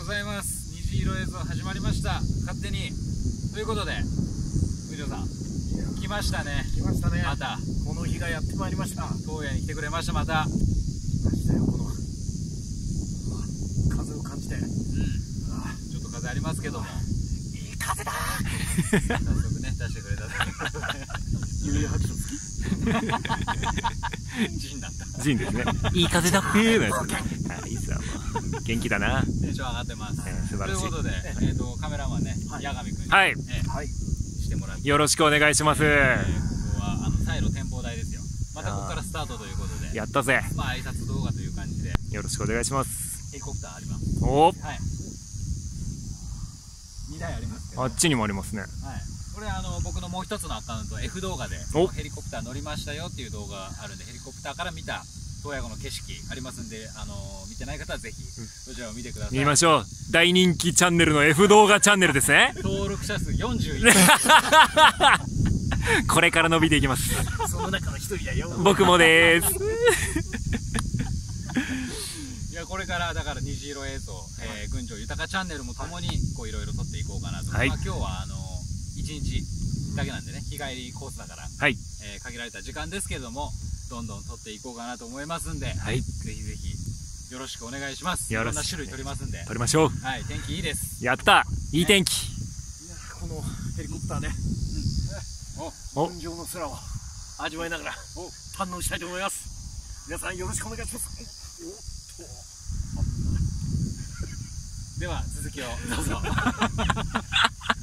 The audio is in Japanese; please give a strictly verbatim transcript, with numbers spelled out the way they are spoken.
ざいます。虹色映像始まりました。勝手にということで、藤野さん来ましたね。 来ましたね。 またこの日がやってまいりました。 東野に来てくれました。また来ましたよ。この風を感じて、うん、 ちょっと風ありますけども、 いい風だ。 早速ね出してくれたということで、 指拍手好き。 ジンだった。 ジンですね。いい風だっていうやつ。いいっすわ、もう元気だな。 テンション上がってます。 素晴らしい。 ということで、えっとカメラマンね、八神君にはいしてもらって、 よろしくお願いします。 ここはあのサイロ展望台ですよ。またここからスタートということで、 やったぜ。 まあ挨拶動画という感じで、 よろしくお願いします。 ヘリコプターあります。 おお、 はい。にだいありますけど。 あっちにもありますね。 はい。これあの僕のもう一つのアカウント F 動画でヘリコプター乗りましたよっていう動画あるんで、ヘリコプターから見た洞爺湖の景色ありますんで、あの見てない方はぜひそちらを見てください。 見ましょう。大人気チャンネルの F 動画チャンネルですね。 登録者数よんじゅういち。 これから伸びていきます。 その中の一人だよ。 僕もです。 いや、これからだから虹色映像、えー、群青豊チャンネルもともにこういろいろ撮っていこうかなと。はい、まあ今日はあのいちにちだけなんでね、日帰りコースだから、はい、えー、限られた時間ですけども、どんどん撮っていこうかなと思いますんで、はい、ぜひぜひよろしくお願いします。いろんな種類撮りますんで。 撮りましょう。 はい、天気いいです。 やった、いい天気。 いや、このヘリコプターで、うん、群青の空を味わいながら堪能したいと思います。皆さんよろしくお願いします。 では続きをどうぞ。